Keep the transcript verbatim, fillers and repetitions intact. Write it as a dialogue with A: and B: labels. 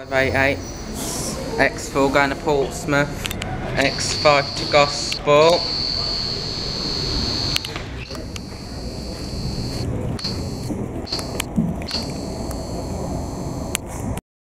A: five eight eight, X four going to Portsmouth, X five to Gospel.